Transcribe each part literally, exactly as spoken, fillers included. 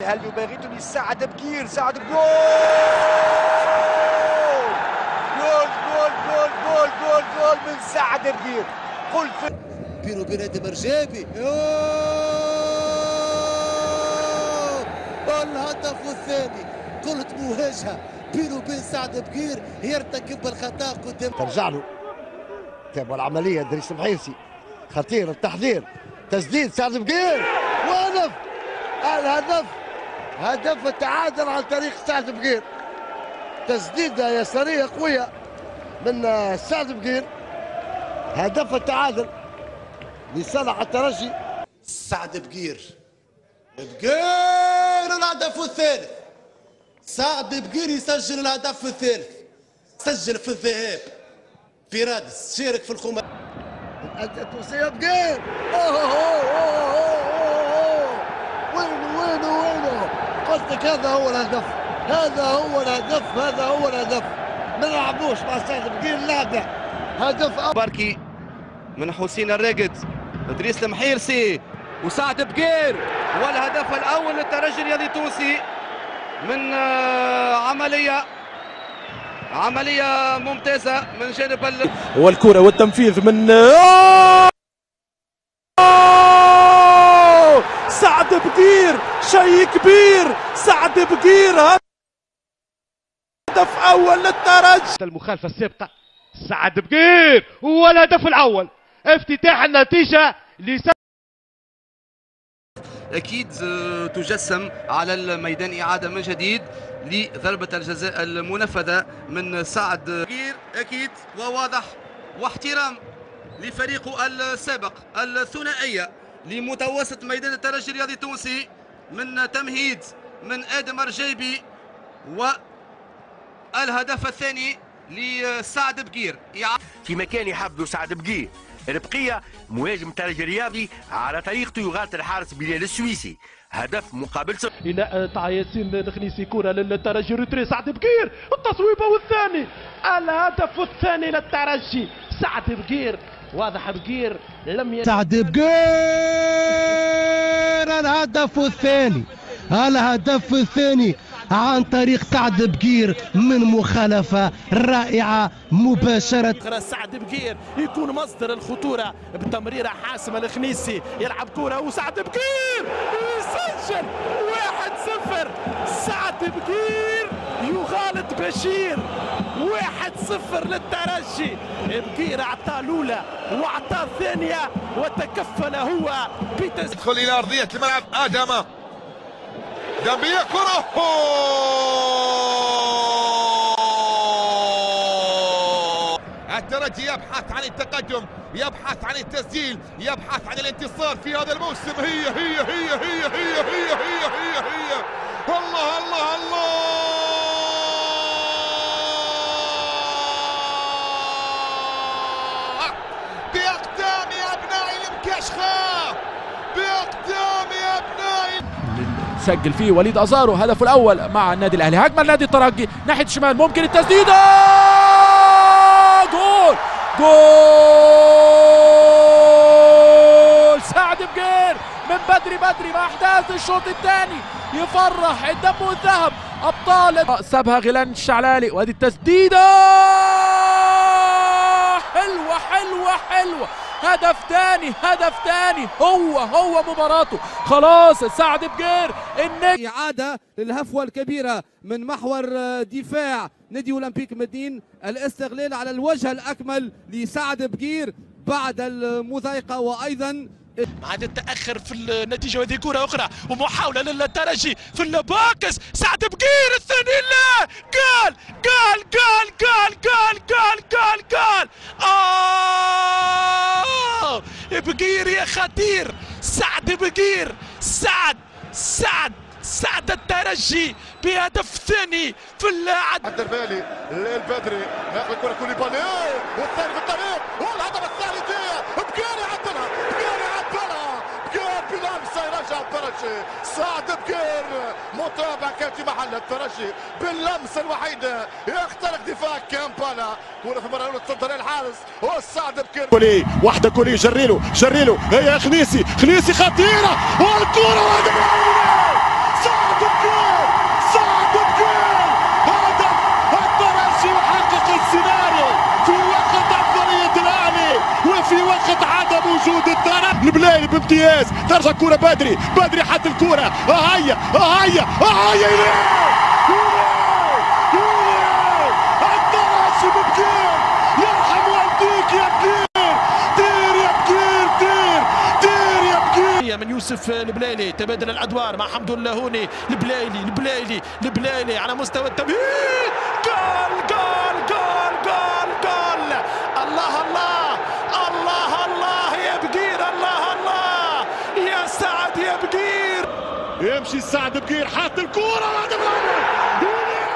هل يباغتني سعد بكير؟ سعد جول جول جول جول جول جول جول من سعد بكير. قلت بينه وبين ادم رجابي الهدف الثاني. قلت مواجهه بينه وبين سعد بكير يرتكب الخطا قدام. ترجع له تابع العمليه دريس محيسي، خطير التحضير، تسديد سعد بكير وهدف. الهدف هدف التعادل عن طريق سعد بكير، تسديده يساريه قويه من سعد بكير، هدف التعادل لصالح الترجي. سعد بكير بكير الهدف الثالث. سعد بكير يسجل الهدف الثالث، سجل في الذهاب في رادس، شارك في الخماسي. التونسيه بكير وينه وينه وينه. قلت لك هذا هو الهدف، هذا هو الهدف، هذا هو الهدف. ما نلعبوش مع سعد بكير لعبه هدف. باركي من حسين الراقد، ادريس المحيرسي وسعد بكير، والهدف الاول للترجي الرياضي التونسي من عمليه عمليه ممتازه من جانب ال... والكره والتنفيذ من سعد بكير. شيء كبير، سعد بكير هدف اول للترجي. المخالفه السابقه سعد بكير هو الهدف الاول، افتتاح النتيجه لسعد. اكيد تجسم على الميدان اعاده من جديد لضربه الجزاء المنفذه من سعد بكير، اكيد وواضح، واحترام لفريقه السابق الثنائيه لمتوسط ميدان الترجي الرياضي التونسي من تمهيد من ادم رجيبي، والهدف الثاني لسعد بكير. في مكان يحفظوا سعد بكير. البقيه مهاجم الترجي الرياضي على طريقته يغالط الحارس بلال السويسي، هدف مقابل صفر. إناء تاع ياسين الخنيسي، كره للترجي، روتري سعد بكير، التصويبه والثاني، الهدف الثاني للترجي. سعد بكير واضح، بكير لم ي... سعد بكير الهدف الثاني، الهدف الثاني عن طريق سعد بكير من مخالفة رائعة مباشرة. سعد بكير يكون مصدر الخطورة بتمريرة حاسمة الخنيسي، يلعب كرة وسعد بكير يسجل واحد صفر. سعد بكير يغالط بشير، واحد صفر للترجي. بكير اعطاه الاولى واعطاه الثانية وتكفل هو بتسجيل. يدخل الى ارضية الملعب ادم دامبيا، كرة الترجي يبحث عن التقدم، يبحث عن التسجيل، يبحث عن الانتصار في هذا الموسم. هي هي هي هي هي هي هي هي هي الله الله الله. بأقدام أبناء المكاشخة، بأقدام أبناء. سجل فيه وليد أزارو هدفه الأول مع النادي الأهلي. هجمة النادي الترجي ناحية الشمال، ممكن التسديدة، جول جول. سعد بكير من بدري بدري مع أحداث الشوط الثاني يفرح الدم والذهب أبطال. سابها غيلان الشعلالي، وادي التسديدة حلوة حلوة حلوة. هدف ثاني، هدف ثاني، هو هو مباراته خلاص. سعد بكير النادي. إعادة للهفوة الكبيرة من محور دفاع نادي أولمبيك مدين، الاستغلال على الوجه الأكمل لسعد بكير بعد المضايقة، وأيضا بعد التأخر في النتيجة. وهذه كرة أخرى ومحاولة للترجي في الباكس. سعد بكير الثاني، لا جول جول جول جول جول جول جول جول. آه بكير يا خطير، سعد بكير، سعد سعد سعد الترجي بهدف ثاني في اللاعب. الدربالي البدري ياخذ كرة كوليبالي والثاني في الطريق، والهدف الثالث بكير يعدلها، بكير يعدلها، بكير بلمسه يرجع الترجي. سعد بكير متابع كان في محل الترجي باللمسه الوحيده يخترق دفاع كامبالا. كرة في المرة الأولى تصدر الحارس وسعد بكير. كولي واحدة، كولي جريلو جريلو، هي خنيسي، خنيسي خطيرة، والكرة سعد البلايلي بامتياز، ترجع كرة بدري، بدري حط الكرة، ها هيا ها هيا ها هيا الترجي ببكير، يرحم والديك يا بكير، دير يا بكير دير دير يا بكير. من يوسف البلايلي، تبادل الادوار مع حمد اللهوني، البلايلي البلايلي البلايلي على مستوى التمهيد، جول جول جول جول جول، الله الله الله الله يا بكير، الله الله يا سعد يا بكير. يمشي سعد بكير حاط الكرة هذا بالأول،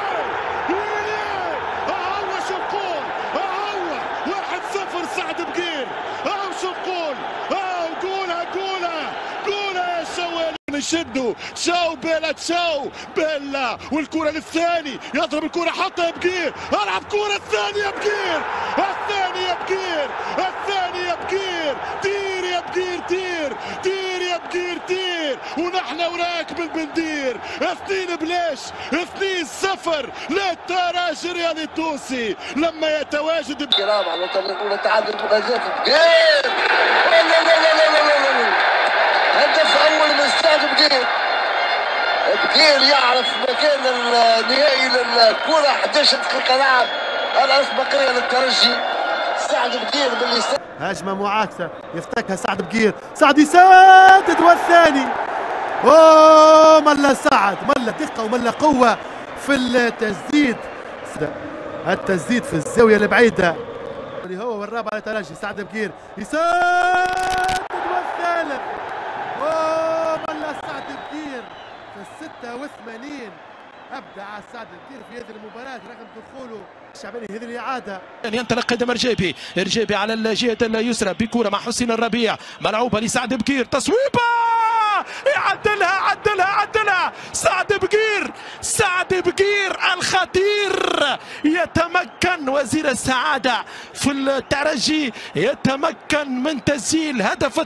هو شو نقول، هو واحد صفر سعد بكير، هو شو نقول، هو قولها قولها قولها يا شوالي، نشدوا تشاو بيلا تشاو بيلا، والكرة للثاني يضرب الكرة حطها بكير، العب كرة الثانية بكير، الثانية بكير، الثانية بكير، دير يا بكير دير دير يا بكير دير، ونحن وراك بالبندير، اثنين بلاش، اثنين صفر للترجي الرياضي التونسي لما يتواجد الكرام على طريق التعادل بغزات بكير، لا لا لا لا لا لا، هدف اول من سعد بكير. بكير يعرف مكان النهائي للكرة، احد عشر دقيقة لعب، الأسبقية للترجي، سعد بكير باليسار. هجمة معاكسة يفتكها سعد بكير، سعد يسدد والثاني، اوه ملا سعد، ملا دقة وملا قوة في التسديد، التسديد في الزاوية البعيدة اللي هو والرابع على ترجي، سعد بكير يسدد والثالث، اوه ملا سعد بكير في الستة وثمانين، ابدع سعد بكير في هذه المباراة رغم دخوله الشعباني هذه الإعادة. ينطلق قدم رجيبي، رجيبي على الجهة اليسرى بكرة مع حسين الربيع، ملعوبة لسعد بكير، تصويبة يعدلها عدلها عدلها سعد بكير، سعد بكير الخطير، يتمكن وزير السعادة في الترجي، يتمكن من تسجيل هدف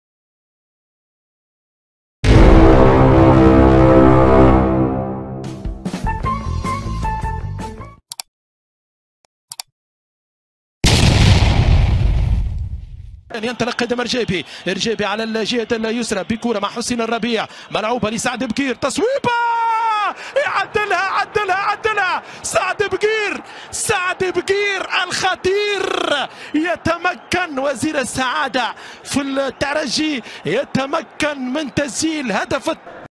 ينطلق قدم رجيبي، رجيبي على الجهة اليسرى بكرة مع حسين الربيع، ملعوبة لسعد بكير، تصويبة يعدلها عدلها عدلها سعد بكير، سعد بكير الخطير، يتمكن وزير السعادة في الترجي، يتمكن من تسجيل هدف